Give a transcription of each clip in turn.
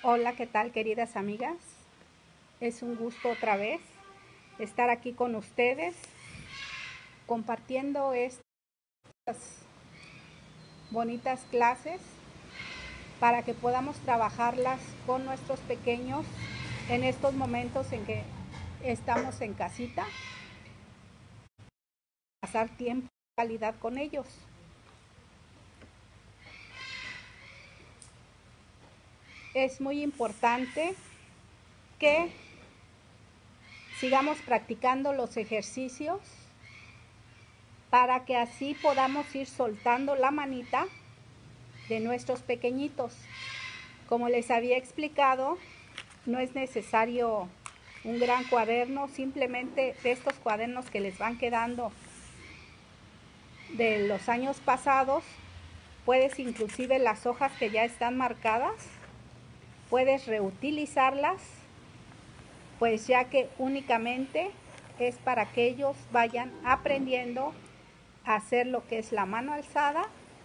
Hola, ¿qué tal, queridas amigas? Es un gusto otra vez estar aquí con ustedes compartiendo estas bonitas clases para que podamos trabajarlas con nuestros pequeños en estos momentos en que estamos en casita, pasar tiempo de calidad con ellos. Es muy importante que sigamos practicando los ejercicios para que así podamos ir soltando la manita de nuestros pequeñitos. Como les había explicado, no es necesario un gran cuaderno, simplemente de estos cuadernos que les van quedando de los años pasados, puedes inclusive las hojas que ya están marcadas, puedes reutilizarlas, pues ya que únicamente es para que ellos vayan aprendiendo a hacer lo que es la mano alzada.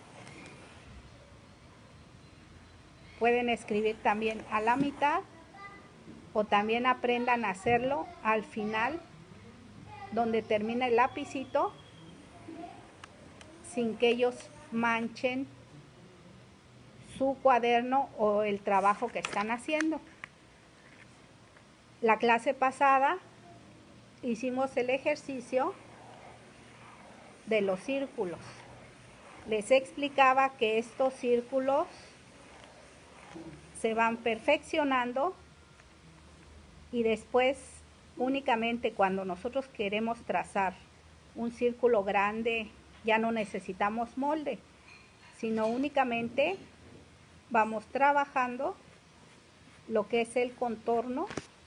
Pueden escribir también a la mitad o también aprendan a hacerlo al final, donde termina el lapicito, sin que ellos manchen su cuaderno o el trabajo que están haciendo. La clase pasada hicimos el ejercicio de los círculos. Les explicaba que estos círculos se van perfeccionando y después únicamente cuando nosotros queremos trazar un círculo grande ya no necesitamos molde, sino únicamente vamos trabajando lo que es el contorno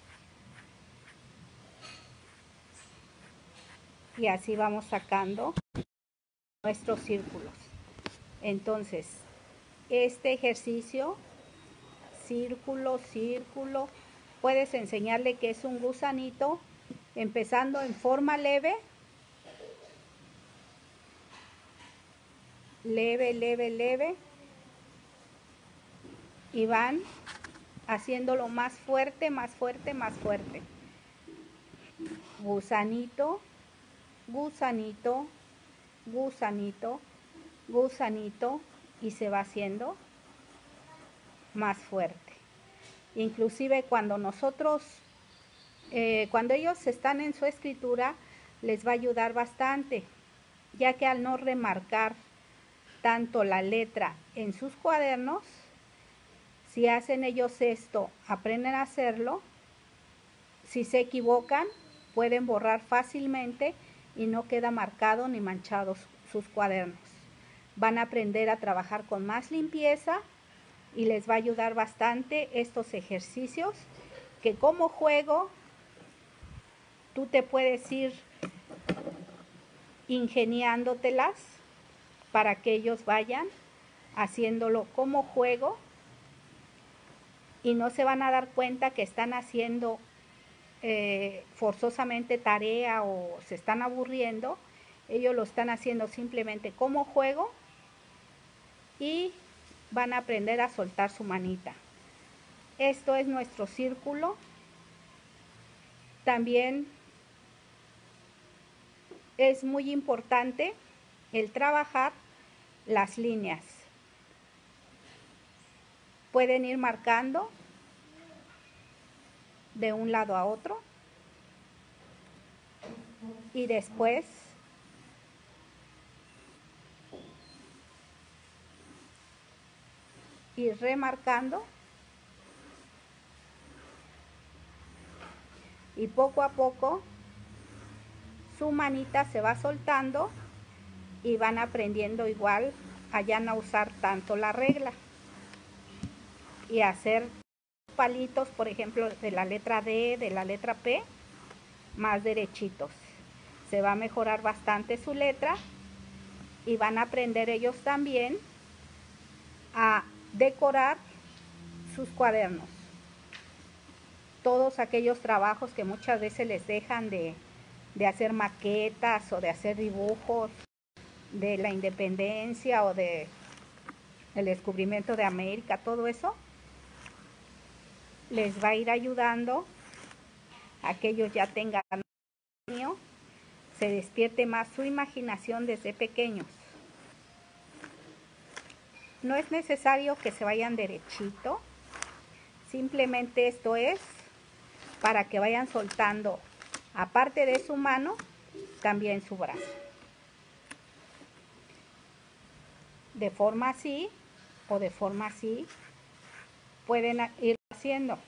y así vamos sacando nuestros círculos. Entonces, este ejercicio, círculo, círculo, puedes enseñarle que es un gusanito, empezando en forma leve, leve, leve, leve, y van haciéndolo más fuerte, más fuerte, más fuerte. Gusanito, gusanito, gusanito, gusanito, y se va haciendo más fuerte. Inclusive cuando nosotros, cuando ellos están en su escritura, les va a ayudar bastante, ya que al no remarcar tanto la letra en sus cuadernos, si hacen ellos esto, aprenden a hacerlo, si se equivocan, pueden borrar fácilmente y no queda marcado ni manchado sus cuadernos. Van a aprender a trabajar con más limpieza y les va a ayudar bastante estos ejercicios que como juego tú te puedes ir ingeniándotelas para que ellos vayan haciéndolo como juego y no se van a dar cuenta que están haciendo forzosamente tarea o se están aburriendo. Ellos lo están haciendo simplemente como juego y van a aprender a soltar su manita. Esto es nuestro círculo. También es muy importante el trabajar las líneas. Pueden ir marcando de un lado a otro y después ir remarcando y poco a poco su manita se va soltando y van aprendiendo igual a ya no usar tanto la regla y hacer palitos, por ejemplo, de la letra D, de la letra P, más derechitos. Se va a mejorar bastante su letra y van a aprender ellos también a decorar sus cuadernos. Todos aquellos trabajos que muchas veces les dejan de hacer maquetas o de hacer dibujos de la independencia o de el descubrimiento de América, todo eso, les va a ir ayudando a que ellos ya tengan sueño, se despierte más su imaginación desde pequeños. No es necesario que se vayan derechito, simplemente esto es para que vayan soltando, aparte de su mano, también su brazo. De forma así o de forma así pueden ir haciendo.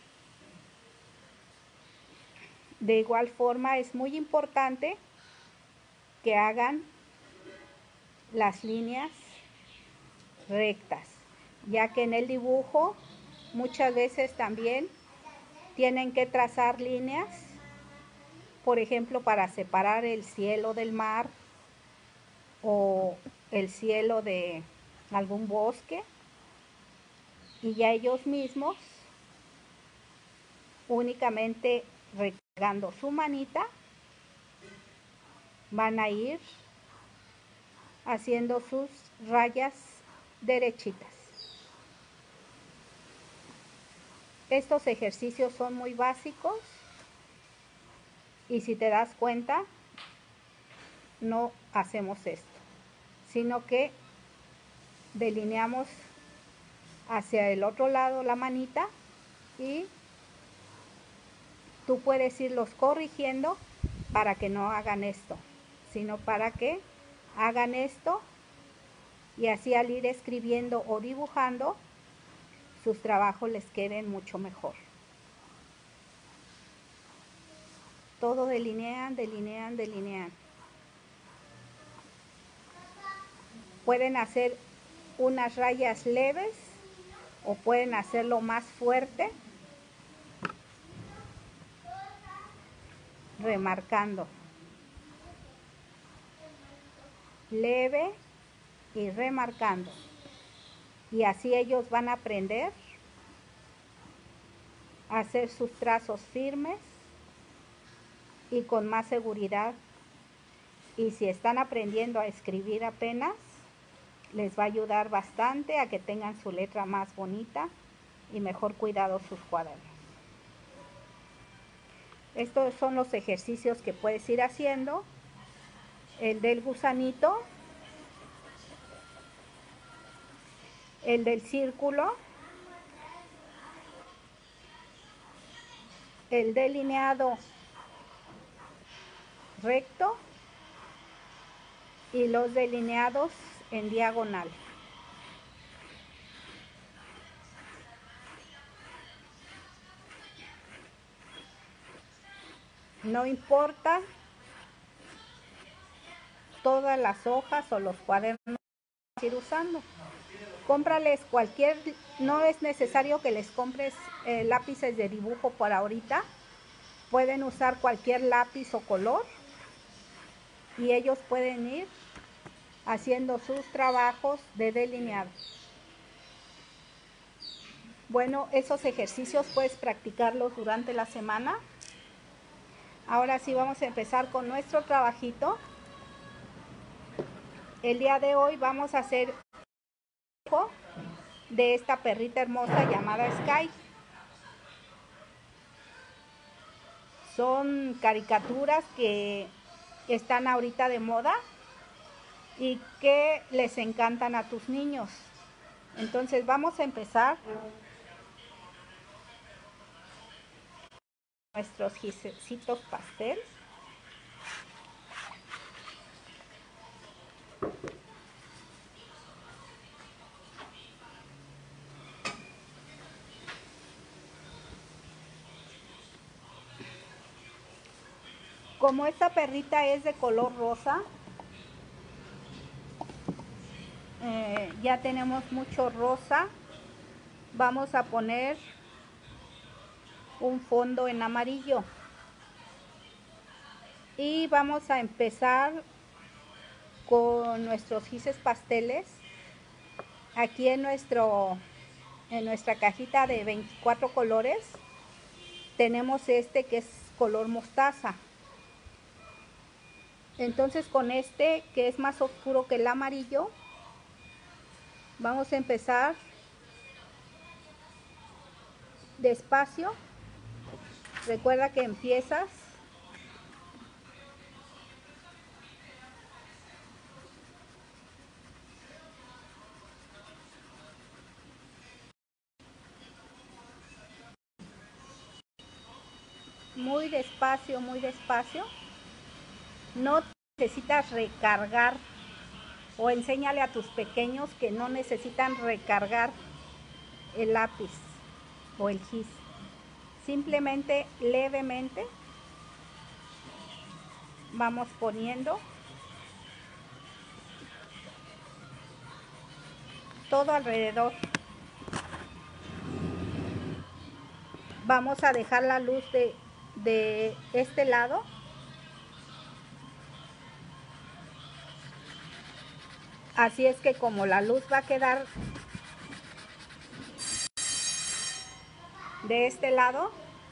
De igual forma es muy importante que hagan las líneas rectas, ya que en el dibujo muchas veces también tienen que trazar líneas, por ejemplo, para separar el cielo del mar o el cielo de algún bosque, y ya ellos mismos únicamente recargando su manita van a ir haciendo sus rayas derechitas. Estos ejercicios son muy básicos y si te das cuenta no hacemos esto, sino que delineamos hacia el otro lado la manita y tú puedes irlos corrigiendo para que no hagan esto, sino para que hagan esto, y así al ir escribiendo o dibujando sus trabajos les queden mucho mejor. Todo delinean, delinean, delinean. Pueden hacer unas rayas leves o pueden hacerlo más fuerte, remarcando. Leve y remarcando. Y así ellos van a aprender a hacer sus trazos firmes y con más seguridad. Y si están aprendiendo a escribir apenas, les va a ayudar bastante a que tengan su letra más bonita y mejor cuidado sus cuadernos. Estos son los ejercicios que puedes ir haciendo. El del gusanito, el del círculo, el delineado recto y los delineados en diagonal. No importa todas las hojas o los cuadernos que vas a ir usando. Cómprales cualquier, no es necesario que les compres lápices de dibujo por ahorita. Pueden usar cualquier lápiz o color y ellos pueden ir haciendo sus trabajos de delineado. Bueno, esos ejercicios puedes practicarlos durante la semana. Ahora sí vamos a empezar con nuestro trabajito. El día de hoy vamos a hacer un dibujo de esta perrita hermosa llamada Sky. Son caricaturas que están ahorita de moda y que les encantan a tus niños. Entonces vamos a empezar nuestros gisecitos pastel. Como esta perrita es de color rosa, ya tenemos mucho rosa, vamos a poner un fondo en amarillo y vamos a empezar con nuestros gises pasteles. Aquí en nuestra cajita de 24 colores tenemos este que es color mostaza. Entonces con este, que es más oscuro que el amarillo, vamos a empezar despacio. Recuerda que empiezas muy despacio, muy despacio. No necesitas recargar, o enséñale a tus pequeños que no necesitan recargar el lápiz o el gis. Simplemente levemente vamos poniendo todo alrededor. Vamos a dejar la luz de este lado. Así es que como la luz va a quedar de este lado,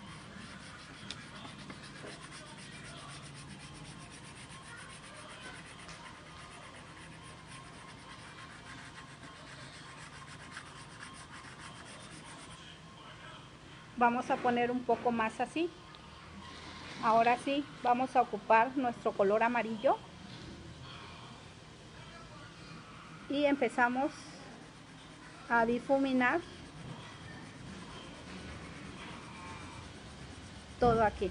vamos a poner un poco más así. Ahora sí, vamos a ocupar nuestro color amarillo y empezamos a difuminar todo aquí.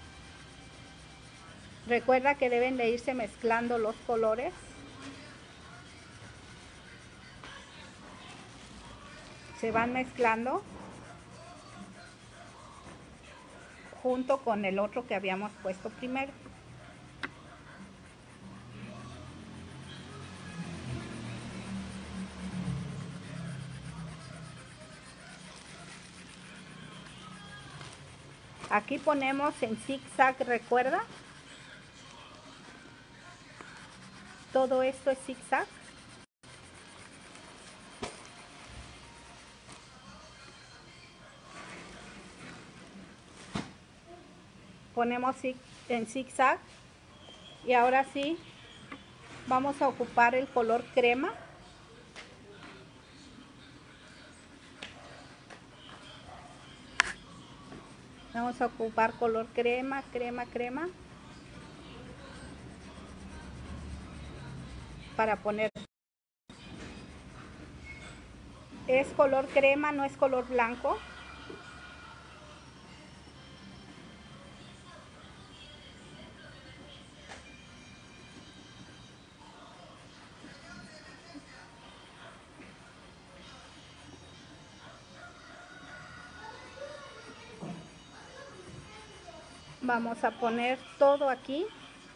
Recuerda que deben de irse mezclando los colores. Se van mezclando junto con el otro que habíamos puesto primero. Aquí ponemos en zigzag, recuerda. Todo esto es zigzag. Ponemos en zigzag y ahora sí vamos a ocupar el color crema. Vamos a ocupar color crema, crema, crema para poner. Es color crema, no es color blanco. Vamos a poner todo aquí.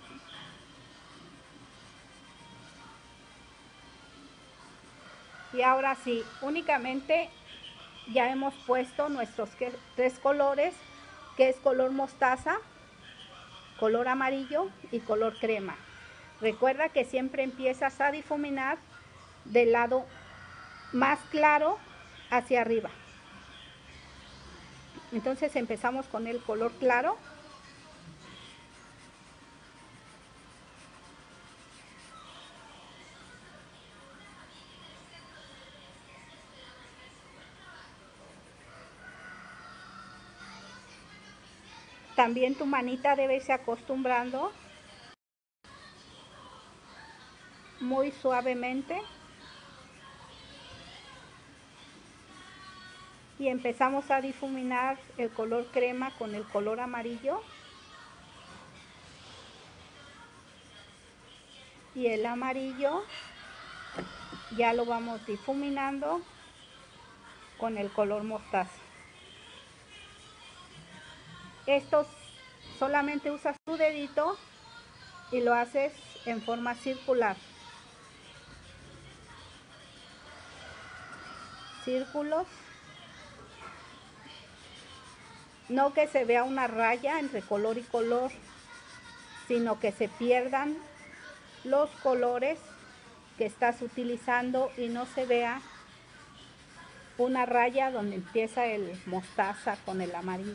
Y ahora sí, únicamente ya hemos puesto nuestros tres colores, que es color mostaza, color amarillo y color crema. Recuerda que siempre empiezas a difuminar del lado más claro hacia arriba. Entonces empezamos con el color claro. También tu manita debe irse acostumbrando muy suavemente. Y empezamos a difuminar el color crema con el color amarillo. Y el amarillo ya lo vamos difuminando con el color mostaza. Esto solamente usas tu dedito y lo haces en forma circular. Círculos. No que se vea una raya entre color y color, sino que se pierdan los colores que estás utilizando y no se vea una raya donde empieza el mostaza con el amarillo.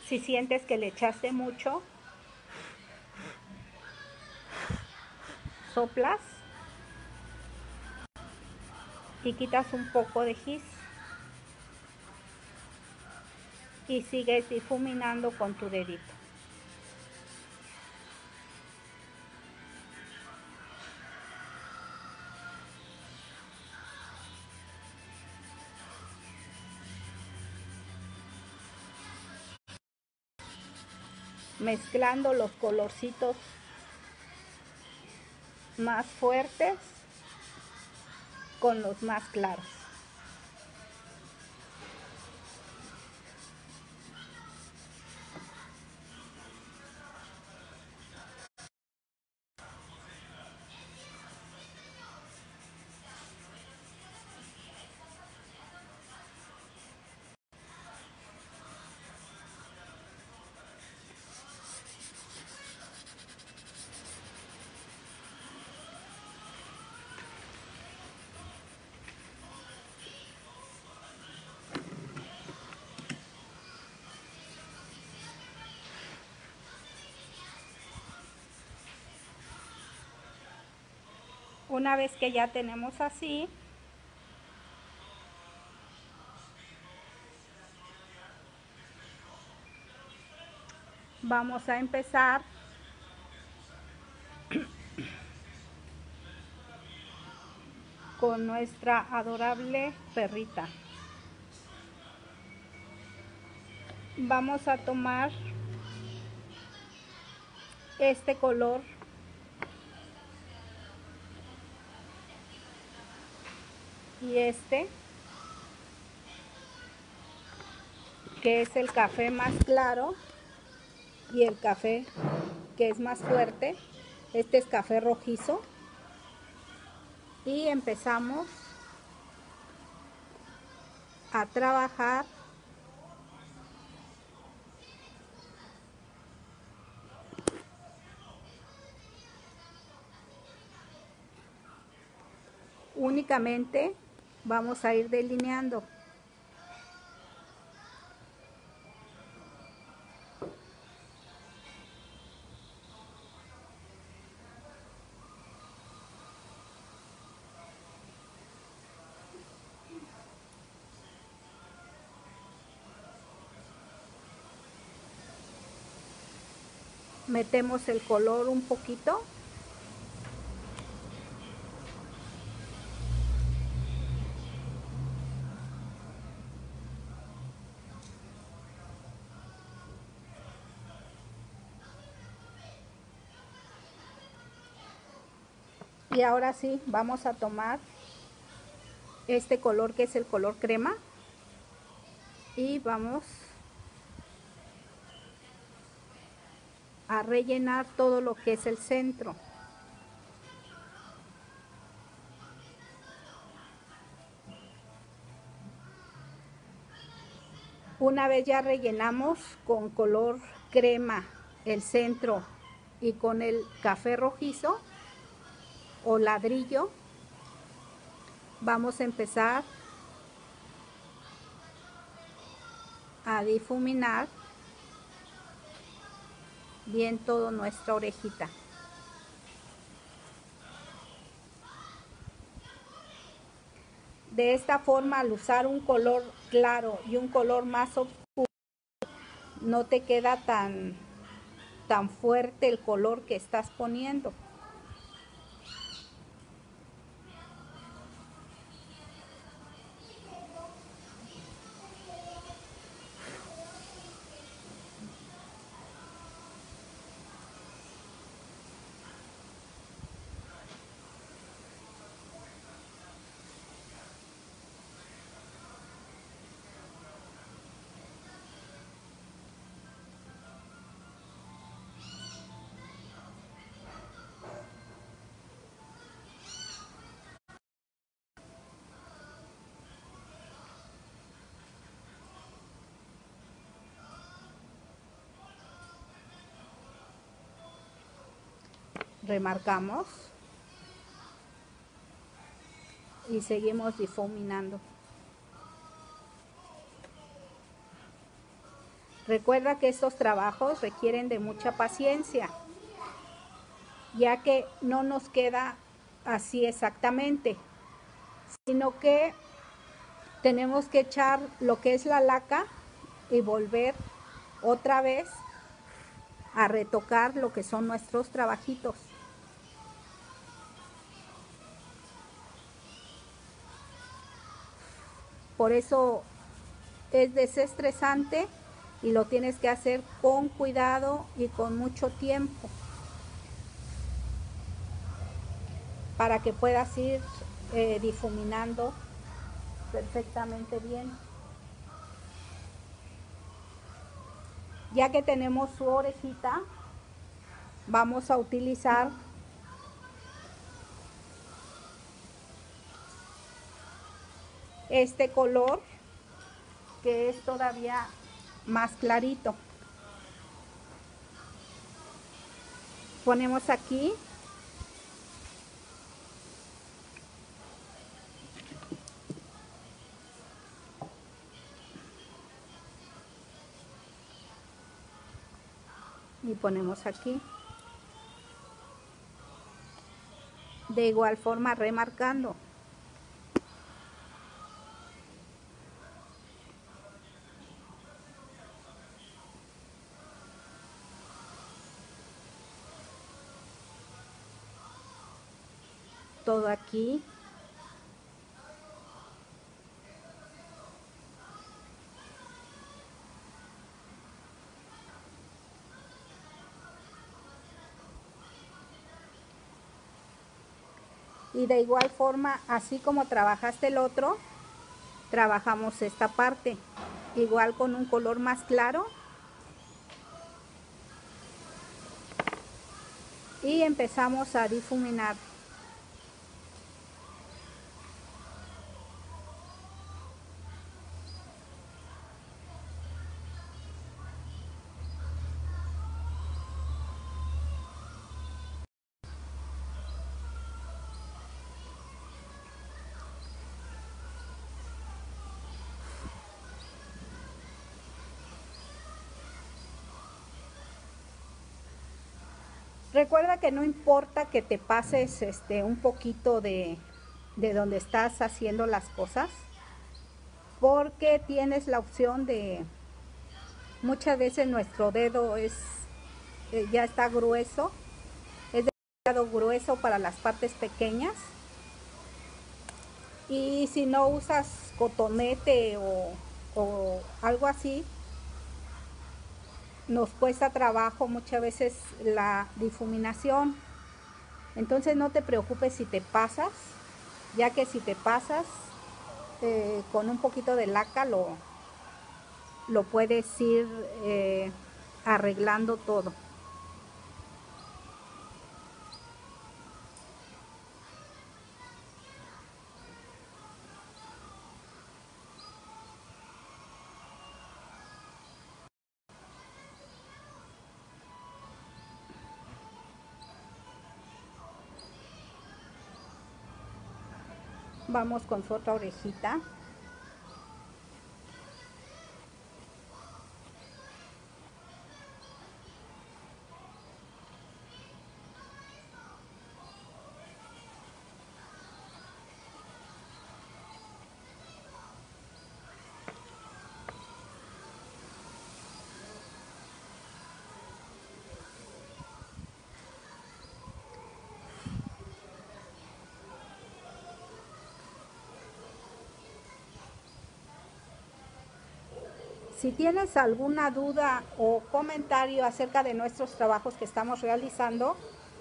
Si sientes que le echaste mucho, soplas y quitas un poco de gis y sigues difuminando con tu dedito. Mezclando los colorcitos más fuertes con los más claros. Una vez que ya tenemos así, vamos a empezar con nuestra adorable perrita. Vamos a tomar este color y este, que es el café más claro, y el café que es más fuerte. Este es café rojizo. Y empezamos a trabajar únicamente. Vamos a ir delineando. Metemos el color un poquito. Y ahora sí, vamos a tomar este color que es el color crema y vamos a rellenar todo lo que es el centro. Una vez ya rellenamos con color crema el centro y con el café rojizo o ladrillo, vamos a empezar a difuminar bien toda nuestra orejita. De esta forma, al usar un color claro y un color más oscuro, no te queda tan fuerte el color que estás poniendo. Remarcamos y seguimos difuminando. Recuerda que estos trabajos requieren de mucha paciencia, ya que no nos queda así exactamente, sino que tenemos que echar lo que es la laca y volver otra vez a retocar lo que son nuestros trabajitos. Por eso es desestresante y lo tienes que hacer con cuidado y con mucho tiempo para que puedas ir difuminando perfectamente bien. Ya que tenemos su orejita, vamos a utilizar este color que es todavía más clarito. Ponemos aquí y ponemos aquí. De igual forma remarcando. Todo aquí. Y de igual forma, así como trabajaste el otro, trabajamos esta parte. Igual con un color más claro. Y empezamos a difuminar. Recuerda que no importa que te pases un poquito de donde estás haciendo las cosas, porque tienes la opción de, muchas veces nuestro dedo ya está grueso, es demasiado grueso para las partes pequeñas, y si no usas cotonete o algo así, nos cuesta trabajo muchas veces la difuminación. Entonces no te preocupes si te pasas, ya que si te pasas con un poquito de laca lo puedes ir arreglando todo. Vamos con su otra orejita. Si tienes alguna duda o comentario acerca de nuestros trabajos que estamos realizando,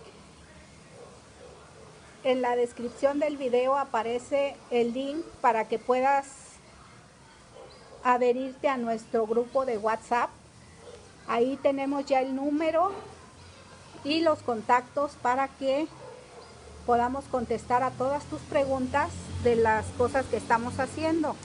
en la descripción del video aparece el link para que puedas adherirte a nuestro grupo de WhatsApp. Ahí tenemos ya el número y los contactos para que podamos contestar a todas tus preguntas de las cosas que estamos haciendo.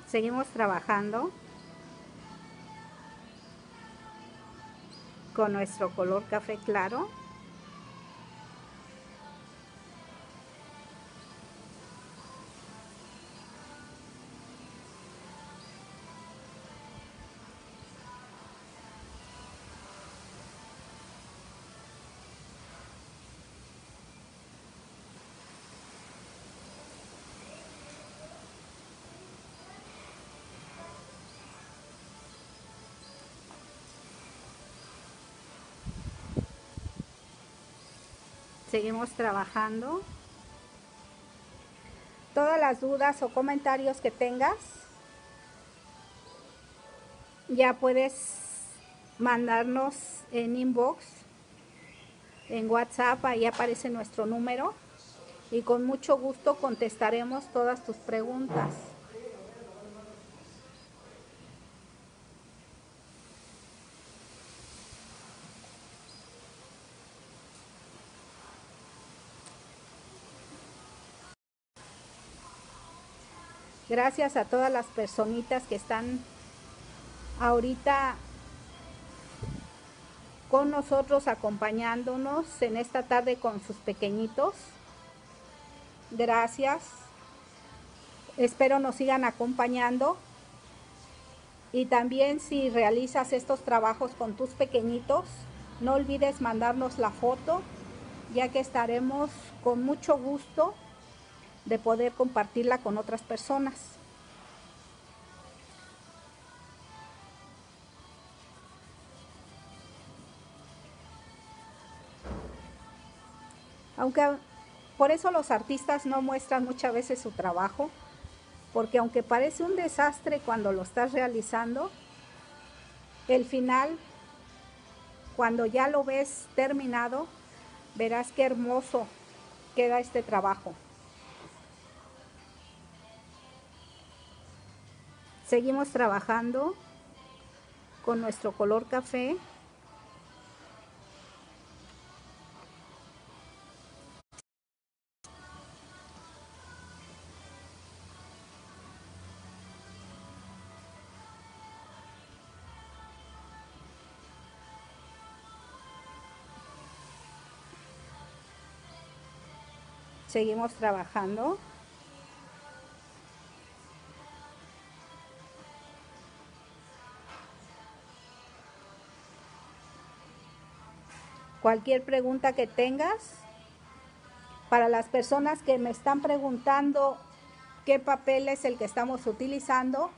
Seguimos trabajando con nuestro color café claro. Seguimos trabajando. Todas las dudas o comentarios que tengas, ya puedes mandarnos en inbox, en WhatsApp, ahí aparece nuestro número y con mucho gusto contestaremos todas tus preguntas. Gracias a todas las personitas que están ahorita con nosotros acompañándonos en esta tarde con sus pequeñitos. Gracias. Espero nos sigan acompañando. Y también si realizas estos trabajos con tus pequeñitos, no olvides mandarnos la foto, ya que estaremos con mucho gusto de poder compartirla con otras personas. Aunque por eso los artistas no muestran muchas veces su trabajo, porque aunque parece un desastre cuando lo estás realizando, el final, cuando ya lo ves terminado, verás qué hermoso queda este trabajo. Seguimos trabajando con nuestro color café. Seguimos trabajando. Cualquier pregunta que tengas, para las personas que me están preguntando qué papel es el que estamos utilizando,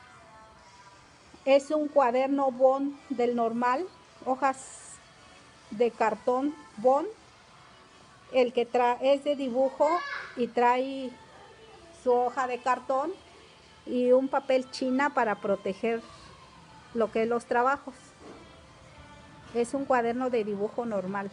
es un cuaderno bond del normal, hojas de cartón bond, el que es de dibujo y trae su hoja de cartón y un papel china para proteger lo que es los trabajos. Es un cuaderno de dibujo normal.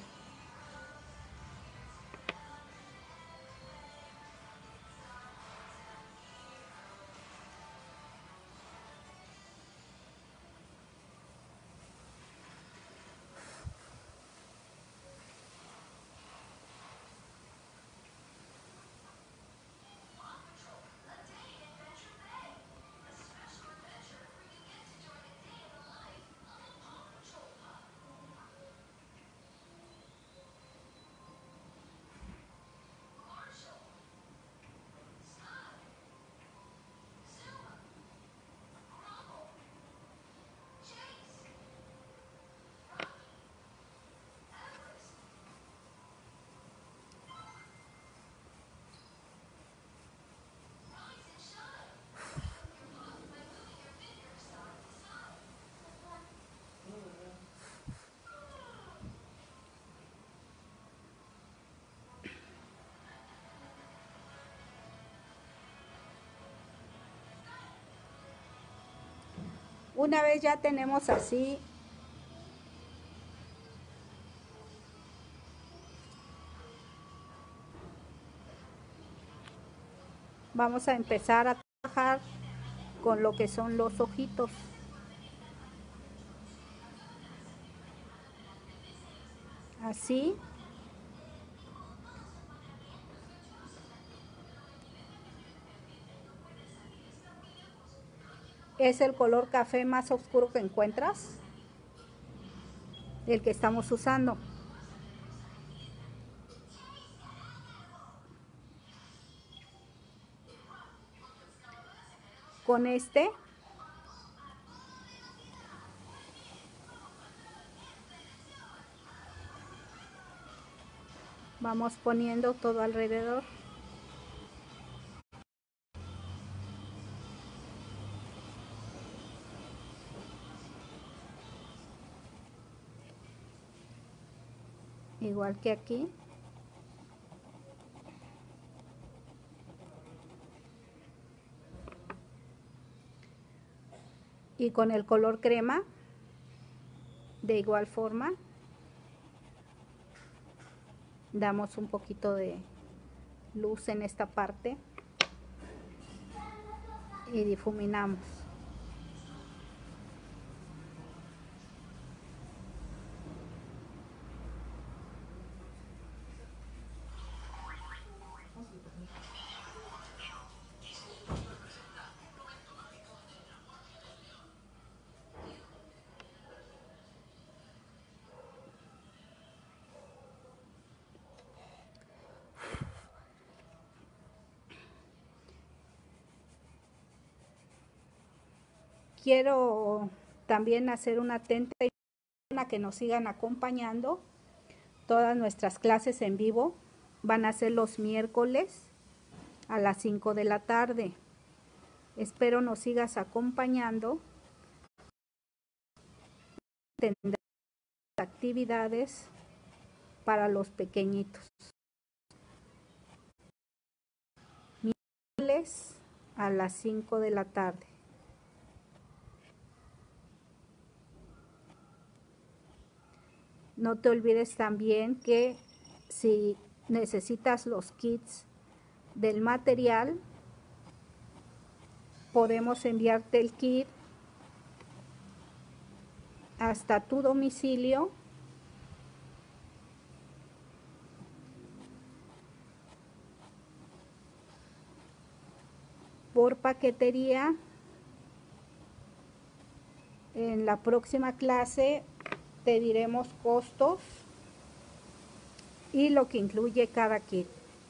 Una vez ya tenemos así vamos a empezar a trabajar con lo que son los ojitos. Así. es el color café más oscuro que encuentras, el que estamos usando. Con este vamos poniendo todo alrededor. Igual que aquí. Y con el color crema, de igual forma, damos un poquito de luz en esta parte y difuminamos. Quiero también hacer una atenta a que nos sigan acompañando. Todas nuestras clases en vivo van a ser los miércoles a las 5 de la tarde. Espero nos sigas acompañando. Tendremos actividades para los pequeñitos. Miércoles a las 5 de la tarde. No te olvides también que si necesitas los kits del material, podemos enviarte el kit hasta tu domicilio por paquetería. En la próxima clase te diremos costos y lo que incluye cada kit.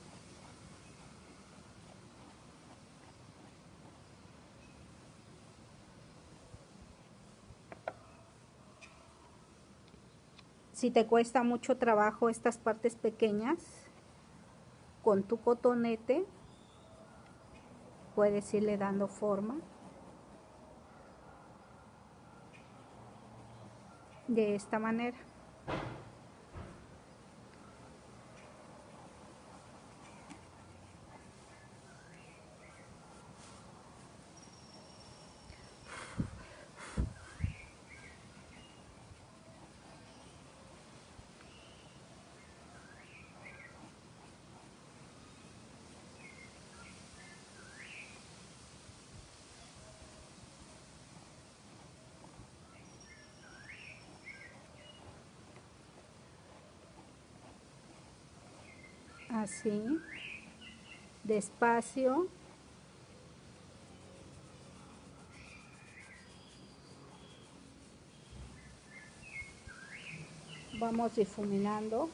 Si te cuesta mucho trabajo estas partes pequeñas, con tu cotonete puedes irle dando forma de esta manera. Así, despacio. Vamos difuminando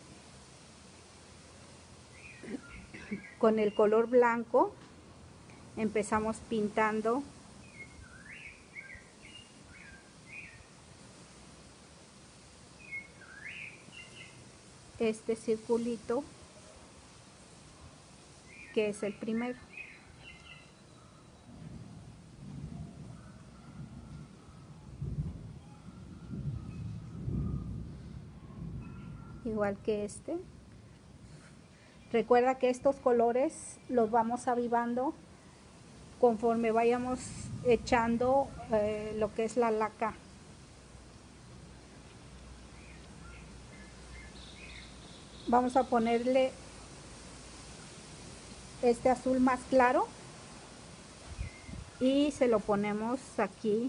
con el color blanco. Empezamos pintando este circulito que es el primero. Igual que este. Recuerda que estos colores los vamos avivando conforme vayamos echando lo que es la laca. Vamos a ponerle este azul más claro y se lo ponemos aquí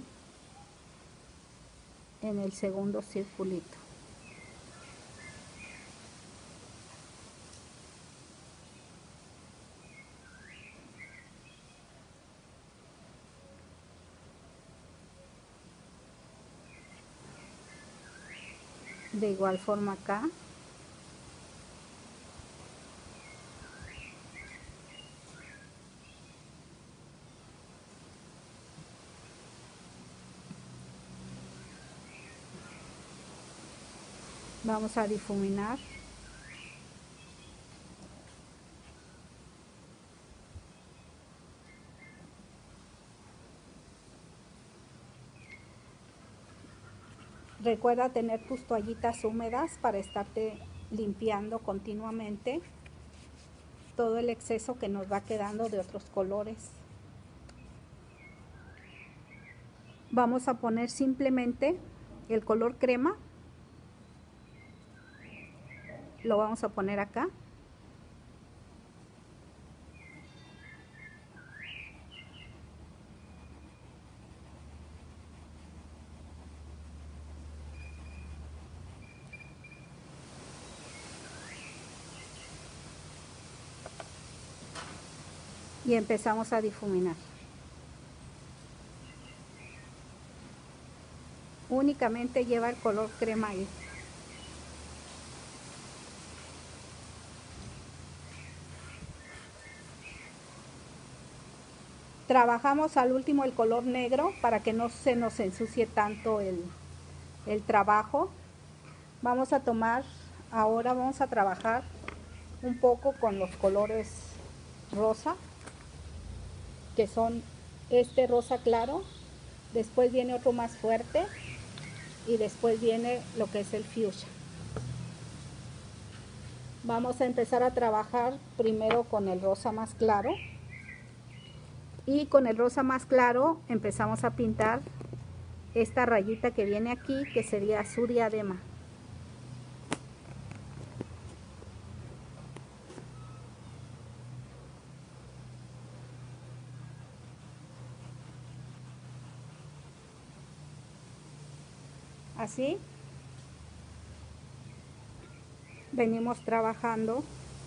en el segundo circulito. De igual forma acá. Vamos a difuminar. Recuerda tener tus toallitas húmedas para estarte limpiando continuamente todo el exceso que nos va quedando de otros colores. Vamos a poner simplemente el color crema. Lo vamos a poner acá. Y empezamos a difuminar. Únicamente lleva el color crema ahí. Trabajamos al último el color negro para que no se nos ensucie tanto el trabajo. Vamos a tomar, ahora vamos a trabajar un poco con los colores rosa, que son este rosa claro, después viene otro más fuerte y después viene lo que es el fuchsia. Vamos a empezar a trabajar primero con el rosa más claro y con el rosa más claro empezamos a pintar esta rayita que viene aquí, que sería su diadema. Así venimos trabajando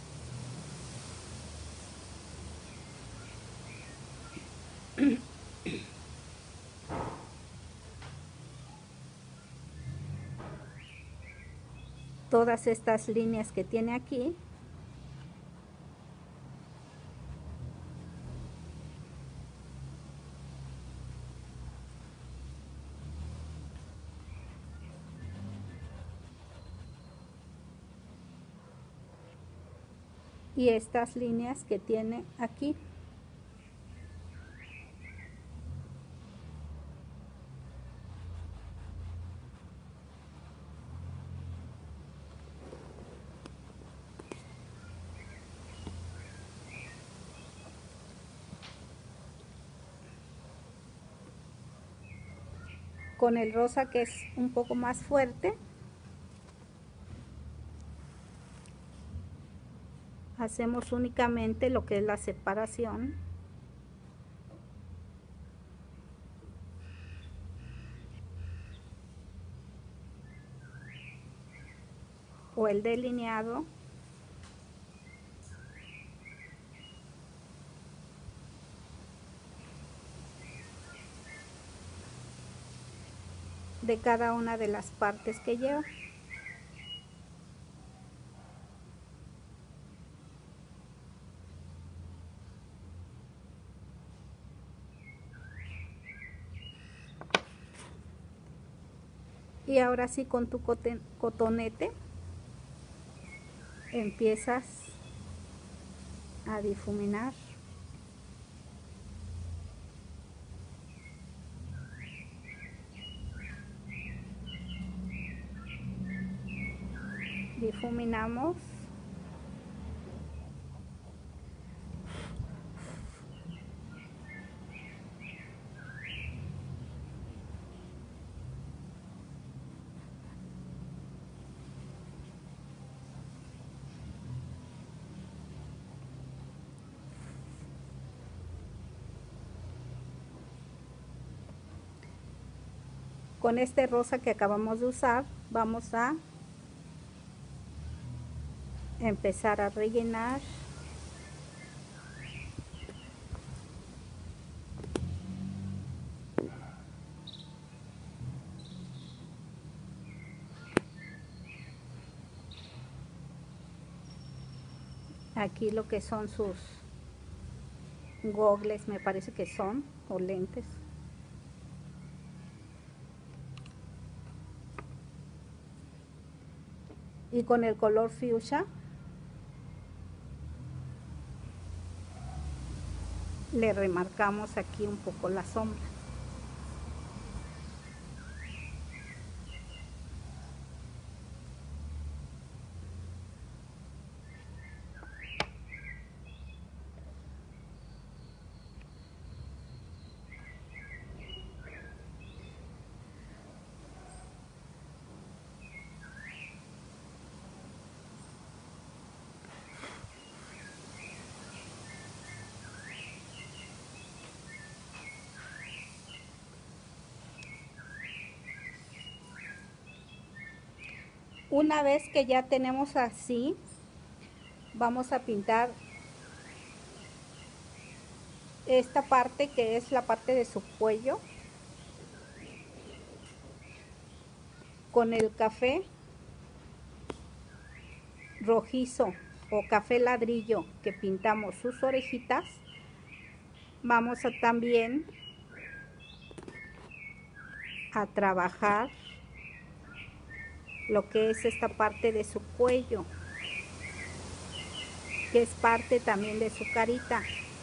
todas estas líneas que tiene aquí. Y estas líneas que tiene aquí. Con el rosa, que es un poco más fuerte, hacemos únicamente lo que es la separación. O el delineado. De cada una de las partes que lleva. Y ahora sí, con tu cotonete empiezas a difuminar. Difuminamos. Con este rosa que acabamos de usar, vamos a empezar a rellenar. aquí lo que son sus gogles, me parece que son, o lentes. Y con el color fuchsia le remarcamos aquí un poco la sombra. Una vez que ya tenemos así, vamos a pintar esta parte que es la parte de su cuello con el café rojizo o café ladrillo que pintamos sus orejitas. Vamos a también a trabajar lo que es esta parte de su cuello, que es parte también de su carita.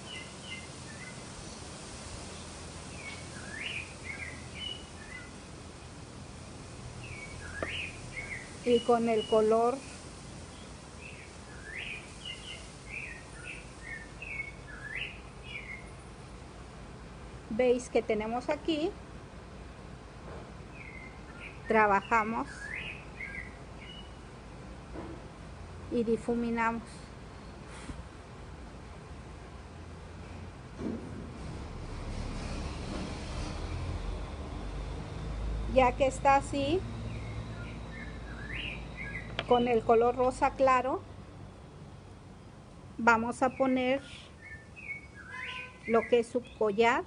Y con el color beige que tenemos aquí, trabajamos y difuminamos. Ya que está así, con el color rosa claro, vamos a poner lo que es su collar.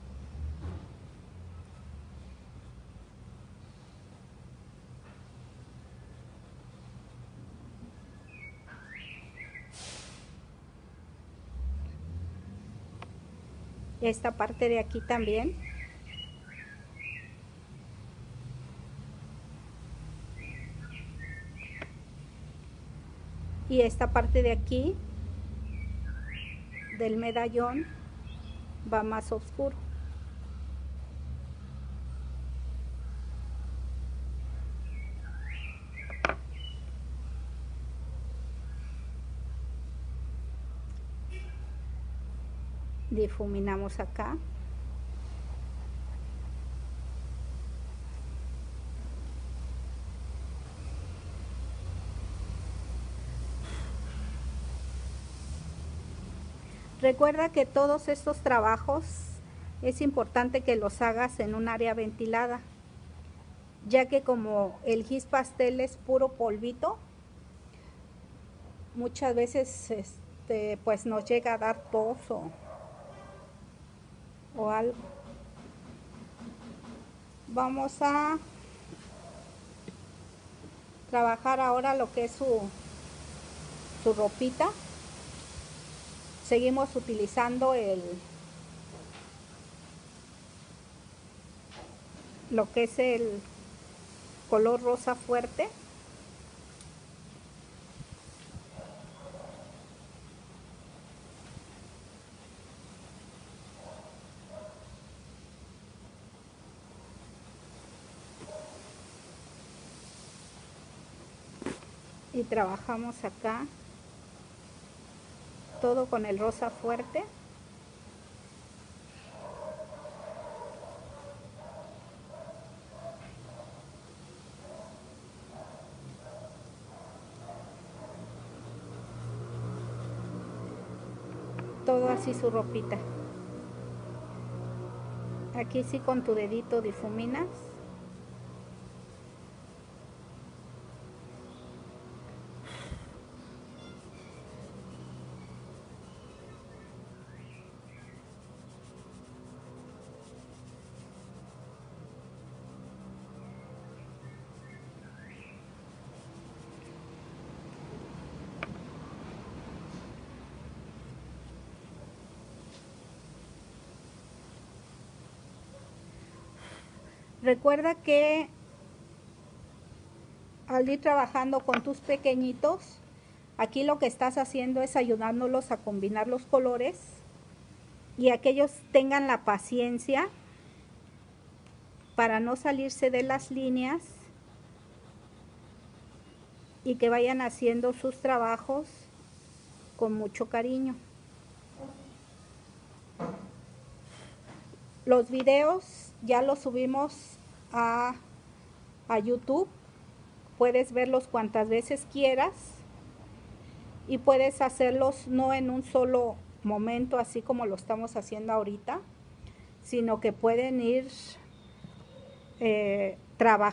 Esta parte de aquí también. Y esta parte de aquí del medallón va más oscuro. Difuminamos acá. Recuerda que todos estos trabajos es importante que los hagas en un área ventilada, ya que como el gis pastel es puro polvito, muchas veces pues nos llega a dar tos o algo. Vamos a trabajar ahora lo que es su ropita. Seguimos utilizando lo que es el color rosa fuerte. Y trabajamos acá todo con el rosa fuerte. Todo así su ropita. Aquí sí con tu dedito difuminas. Recuerda que al ir trabajando con tus pequeñitos, aquí lo que estás haciendo es ayudándolos a combinar los colores y a que ellos tengan la paciencia para no salirse de las líneas y que vayan haciendo sus trabajos con mucho cariño. Los videos ya los subimos a YouTube. Puedes verlos cuantas veces quieras y puedes hacerlos no en un solo momento, así como lo estamos haciendo ahorita, sino que pueden ir trabajando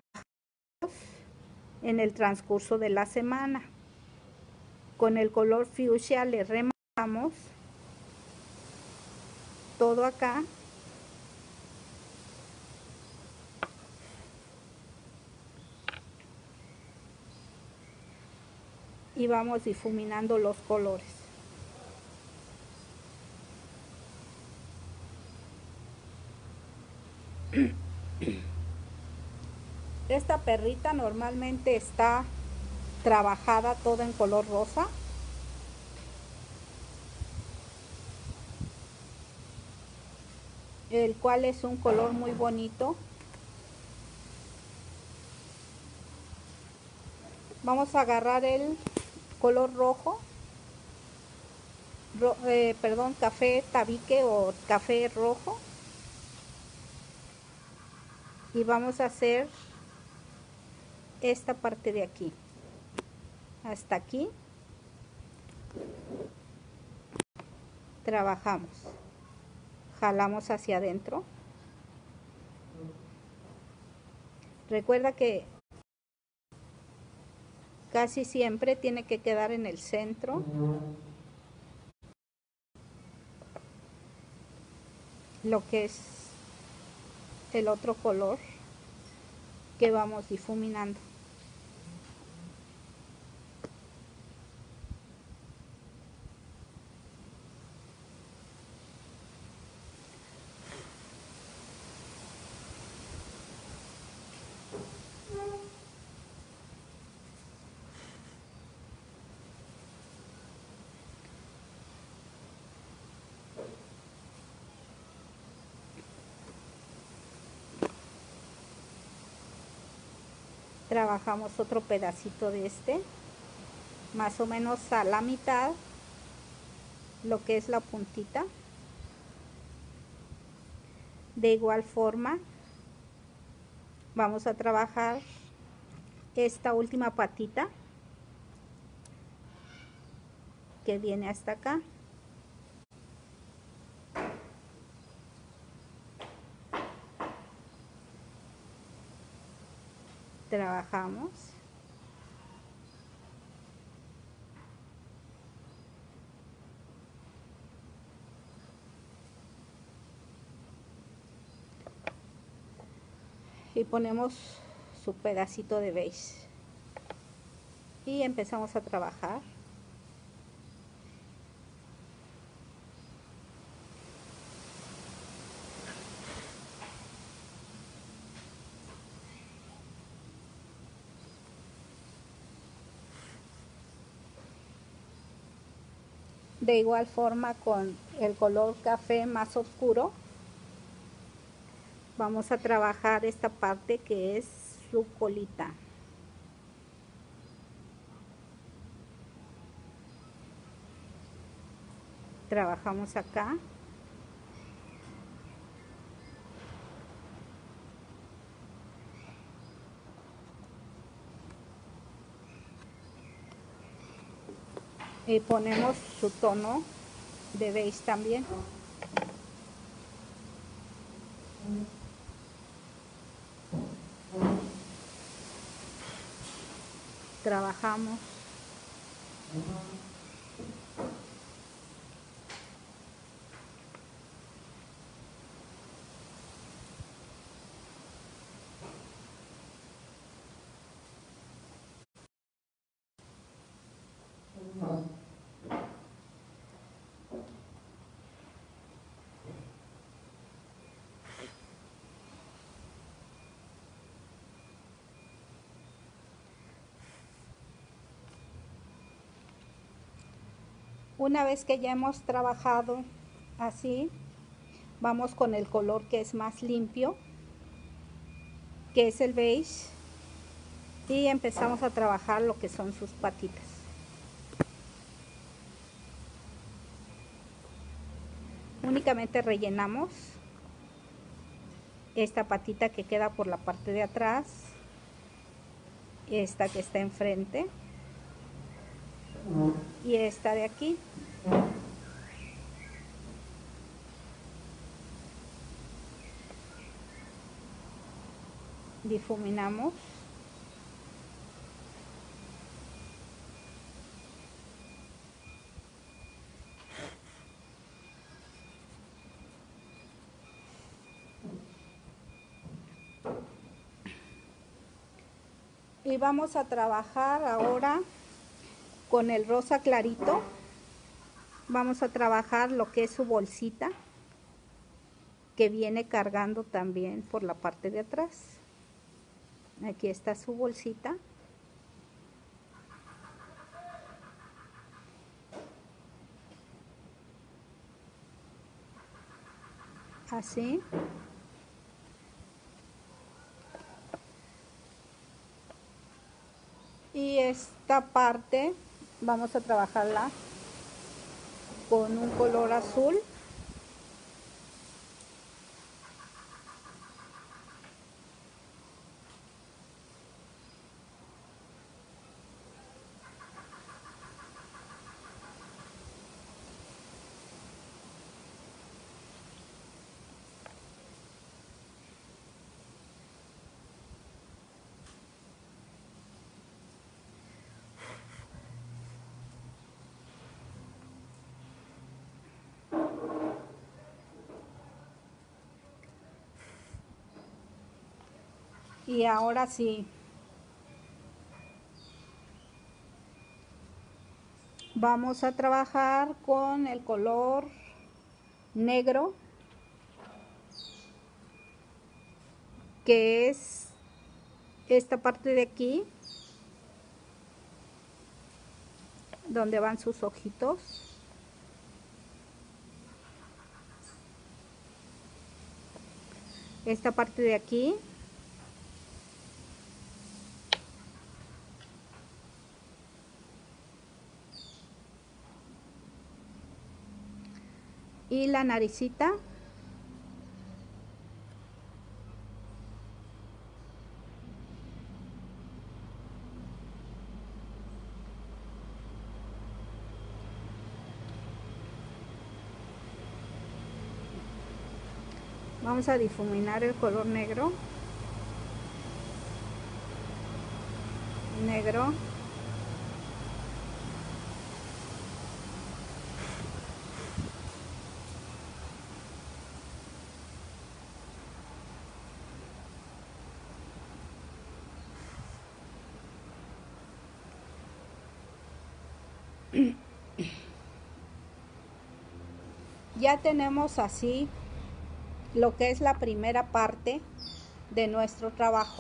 en el transcurso de la semana. Con el color fucsia le rematamos todo acá. Y vamos difuminando los colores. Esta perrita normalmente está trabajada toda en color rosa. El cual es un color muy bonito. Vamos a agarrar el color rojo, café tabique o café rojo, y vamos a hacer esta parte de aquí hasta aquí. Trabajamos, jalamos hacia adentro. Recuerda que casi siempre tiene que quedar en el centro. Lo que es el otro color que vamos difuminando. Trabajamos otro pedacito de este, más o menos a la mitad, lo que es la puntita. De igual forma vamos a trabajar esta última patita que viene hasta acá. Trabajamos. Y ponemos su pedacito de beige. Y empezamos a trabajar. De igual forma con el color café más oscuro vamos a trabajar esta parte que es su colita. Trabajamos acá. Y ponemos su tono de beige también. Trabajamos. Una vez que ya hemos trabajado así, vamos con el color que es más limpio, que es el beige, y empezamos a trabajar lo que son sus patitas. Únicamente rellenamos esta patita que queda por la parte de atrás, esta que está enfrente y esta de aquí. Difuminamos. Y vamos a trabajar ahora con el rosa clarito. Vamos a trabajar lo que es su bolsita, que viene cargando también por la parte de atrás. Aquí está su bolsita. Así. Y esta parte vamos a trabajarla con un color azul. Y ahora sí, vamos a trabajar con el color negro, que es esta parte de aquí, donde van sus ojitos. Esta parte de aquí. Y la naricita. Vamos a difuminar el color negro. Negro. Ya tenemos así lo que es la primera parte de nuestro trabajo.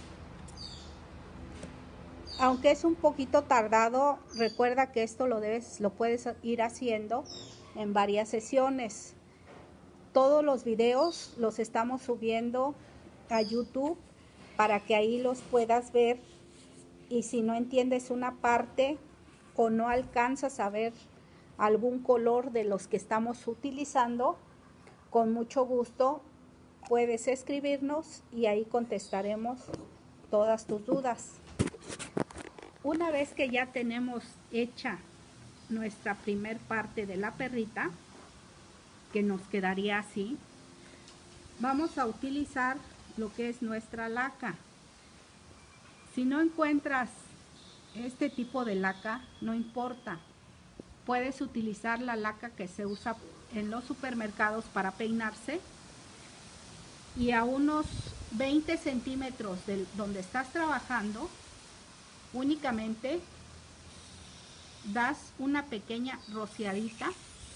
Aunque es un poquito tardado, recuerda que esto lo puedes ir haciendo en varias sesiones. Todos los videos los estamos subiendo a YouTube para que ahí los puedas ver, y si no entiendes una parte o no alcanzas a ver algún color de los que estamos utilizando, con mucho gusto puedes escribirnos y ahí contestaremos todas tus dudas. Una vez que ya tenemos hecha nuestra primer parte de la perrita, que nos quedaría así, vamos a utilizar lo que es nuestra laca. Si no encuentras este tipo de laca, no importa, puedes utilizar la laca que se usa en los supermercados para peinarse, y a unos 20 centímetros de donde estás trabajando, únicamente das una pequeña rociadita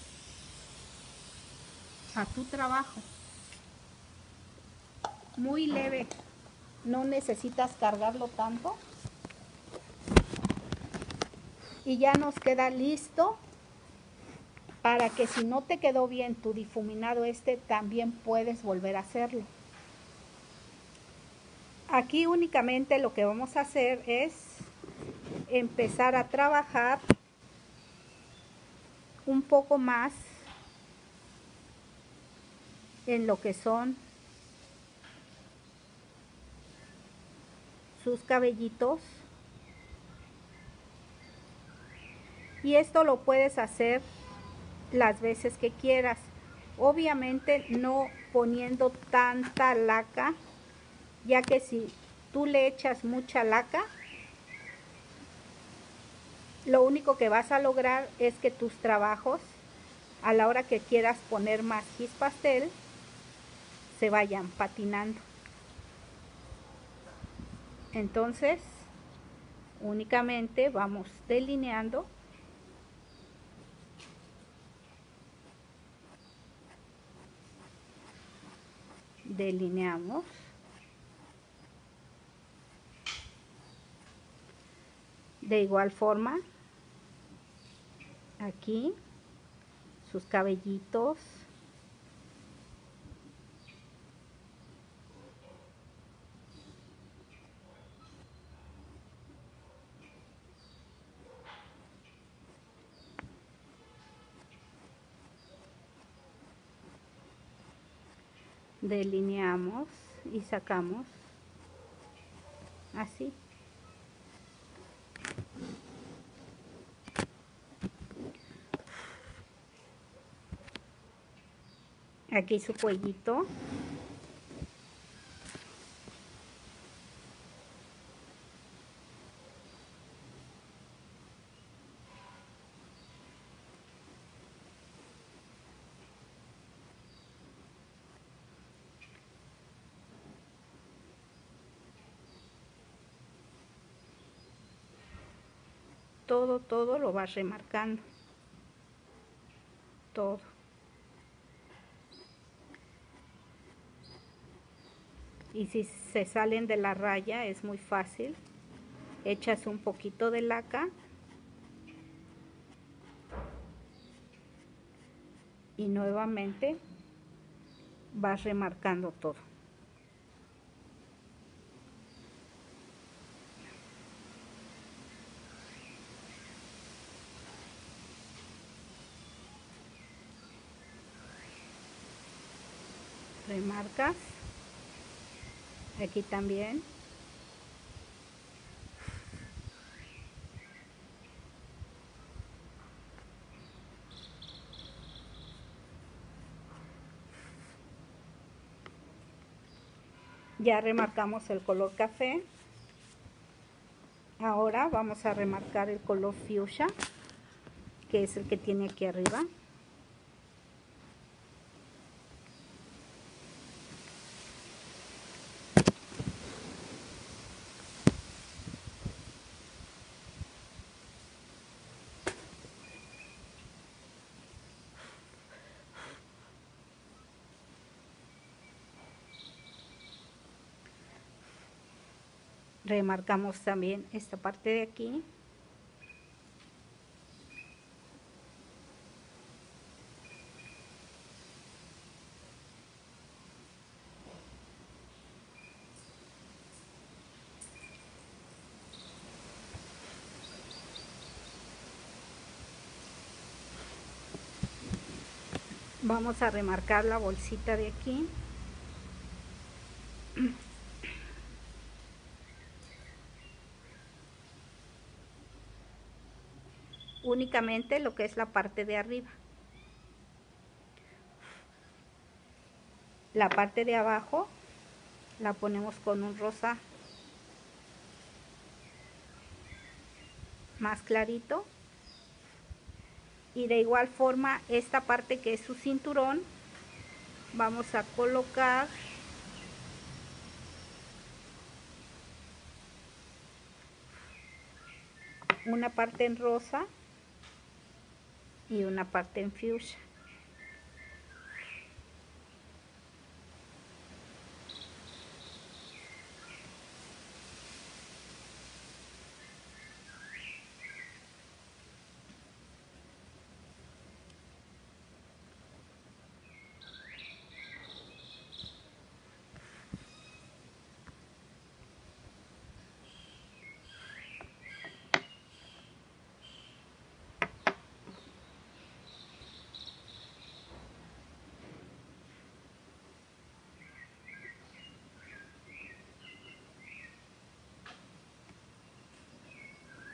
a tu trabajo, muy leve, no necesitas cargarlo tanto, y ya nos queda listo para que si no te quedó bien tu difuminado también puedes volver a hacerlo. Aquí únicamente lo que vamos a hacer es empezar a trabajar un poco más en lo que son sus cabellitos. Y esto lo puedes hacer las veces que quieras. Obviamente no poniendo tanta laca, ya que si tú le echas mucha laca, lo único que vas a lograr es que tus trabajos, a la hora que quieras poner más gis pastel, se vayan patinando. Entonces, únicamente vamos delineando. Delineamos. De igual forma, aquí, sus cabellitos. Delineamos y sacamos así. Aquí su cuellito. Todo lo vas remarcando. Todo. Y si se salen de la raya es muy fácil. Echas un poquito de laca y nuevamente vas remarcando todo. Remarcas. Aquí también. Ya remarcamos el color café. Ahora vamos a remarcar el color fuchsia, que es el que tiene aquí arriba. Remarcamos también esta parte de aquí. Vamos a remarcar la bolsita de aquí. Únicamente lo que es la parte de arriba. La parte de abajo la ponemos con un rosa más clarito. Y de igual forma esta parte que es su cinturón, vamos a colocar una parte en rosa y una parte en fuchsia.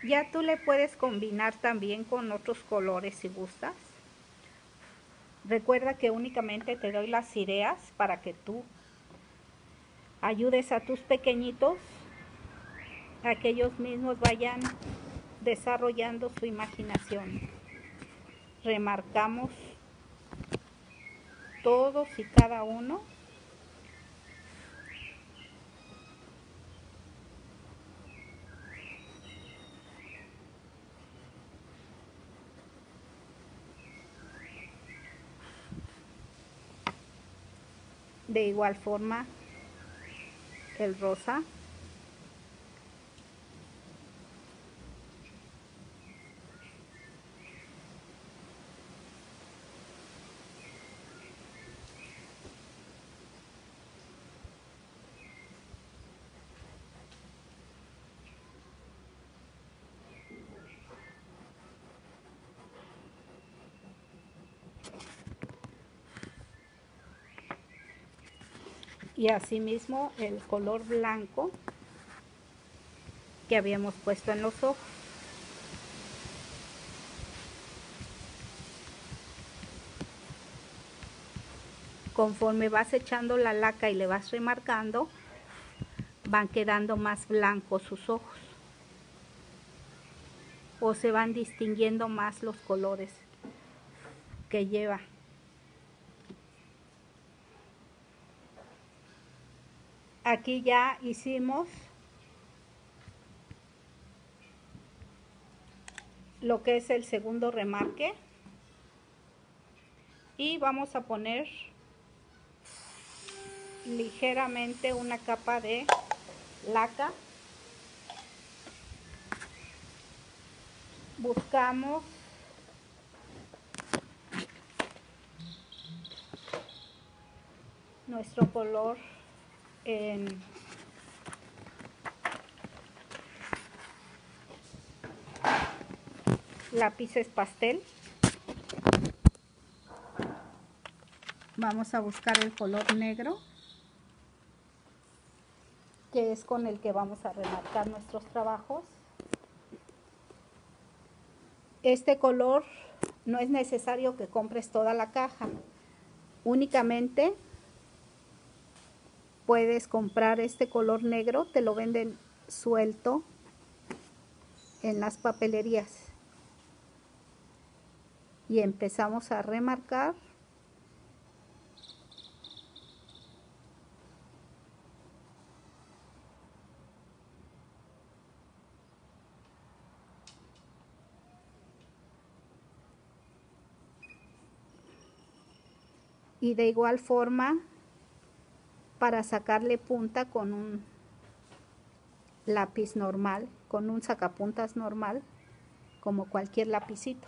Ya tú le puedes combinar también con otros colores si gustas. Recuerda que únicamente te doy las ideas para que tú ayudes a tus pequeñitos a que ellos mismos vayan desarrollando su imaginación. Remarcamos todos y cada uno de igual forma el rosa. Y asimismo el color blanco que habíamos puesto en los ojos. Conforme vas echando la laca y le vas remarcando, van quedando más blancos sus ojos o se van distinguiendo más los colores que lleva. Aquí ya hicimos lo que es el segundo remarque y vamos a poner ligeramente una capa de laca. Buscamos nuestro color en lápices pastel. Vamos a buscar el color negro, que es con el que vamos a remarcar nuestros trabajos. Este color no es necesario que compres toda la caja, únicamente puedes comprar este color negro, te lo venden suelto en las papelerías. Y empezamos a remarcar. Y de igual forma, para sacarle punta con un lápiz normal, con un sacapuntas normal, como cualquier lapicito.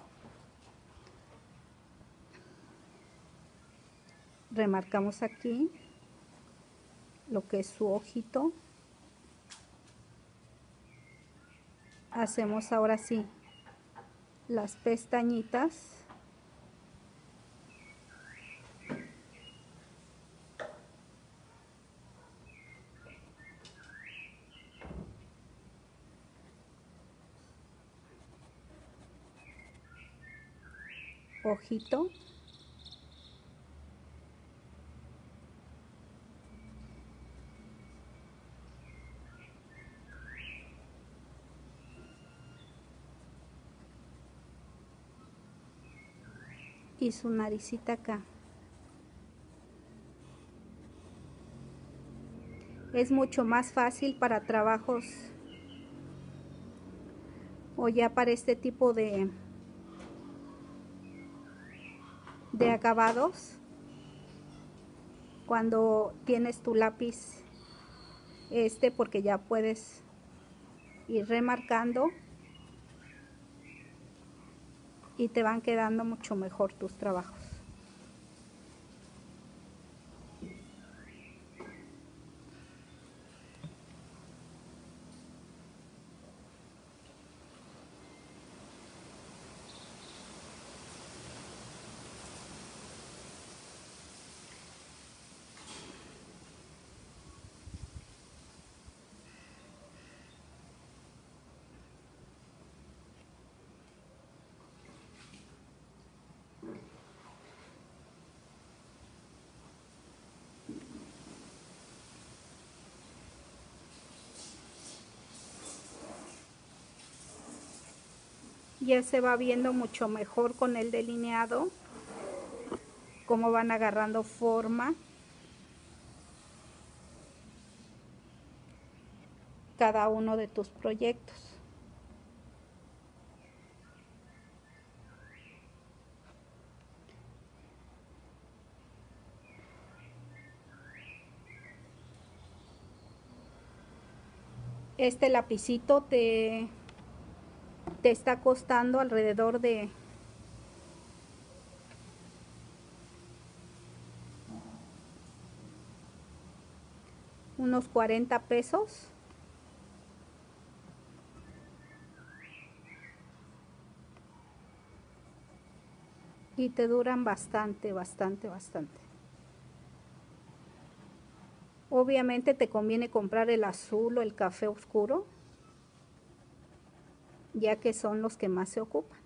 Remarcamos aquí lo que es su ojito. Hacemos ahora sí las pestañitas. Ojito. Y su naricita acá. Es mucho más fácil para trabajos o ya para este tipo de acabados, cuando tienes tu lápiz porque ya puedes ir remarcando y te van quedando mucho mejor tus trabajos. Ya se va viendo mucho mejor con el delineado, cómo van agarrando forma cada uno de tus proyectos. Este lapicito te está costando alrededor de unos 40 pesos. Y te duran bastante. Obviamente te conviene comprar el azul o el café oscuro, ya que son los que más se ocupan.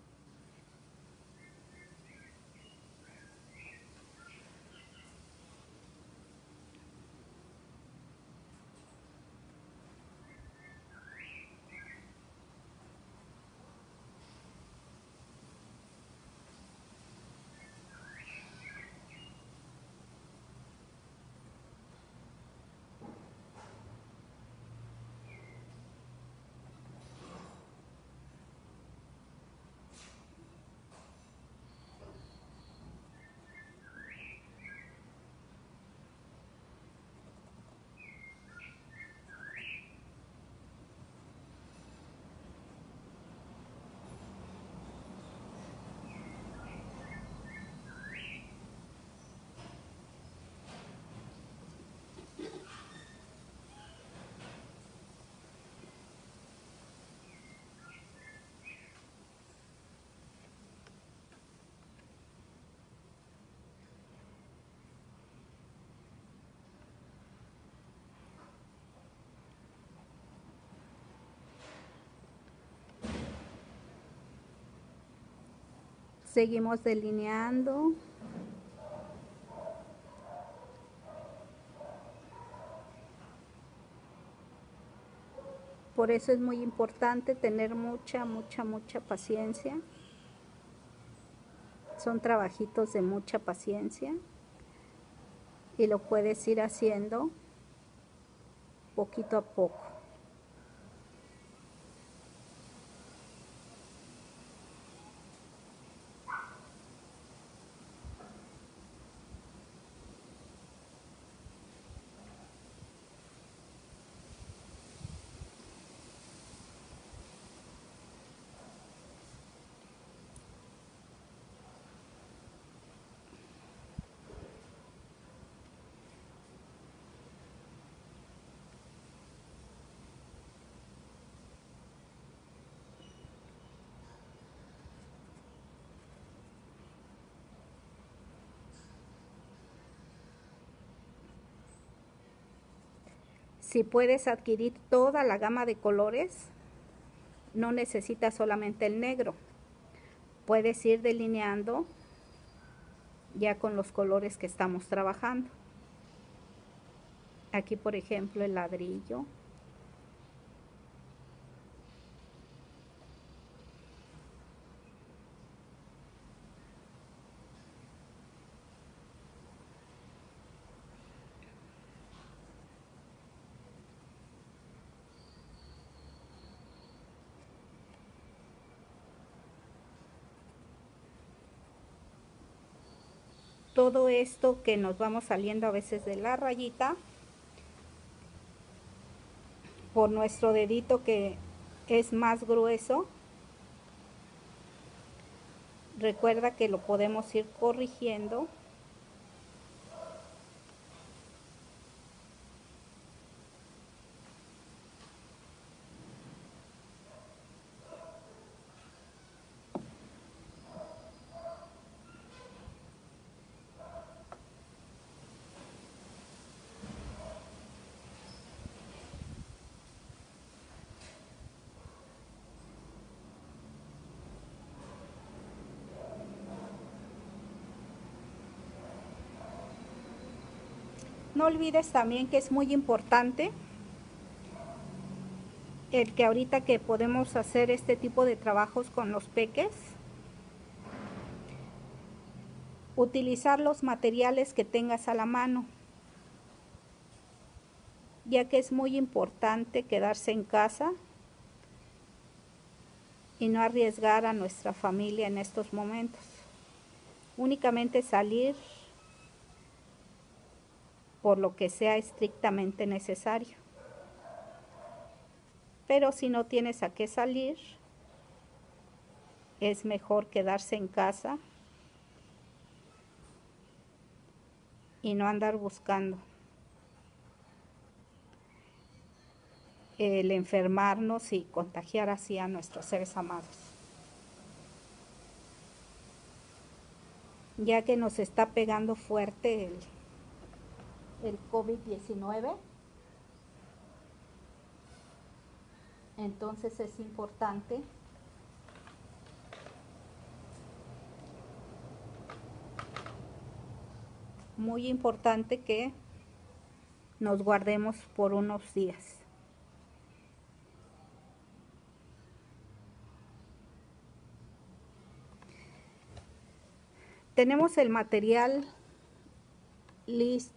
Seguimos delineando. Por eso es muy importante tener mucha paciencia. Son trabajitos de mucha paciencia y lo puedes ir haciendo poquito a poco. Si puedes adquirir toda la gama de colores, no necesitas solamente el negro. Puedes ir delineando ya con los colores que estamos trabajando. Aquí, por ejemplo, el ladrillo. Todo esto que nos vamos saliendo a veces de la rayita, por nuestro dedito que es más grueso, recuerda que lo podemos ir corrigiendo. No olvides también que es muy importante el que ahorita que podemos hacer este tipo de trabajos con los peques, utilizar los materiales que tengas a la mano, ya que es muy importante quedarse en casa y no arriesgar a nuestra familia en estos momentos. Únicamente salir por lo que sea estrictamente necesario. Pero si no tienes a qué salir, es mejor quedarse en casa y no andar buscando el enfermarnos y contagiar así a nuestros seres amados. Ya que nos está pegando fuerte el COVID-19, entonces es importante muy importante que nos guardemos por unos días. Tenemos el material listo.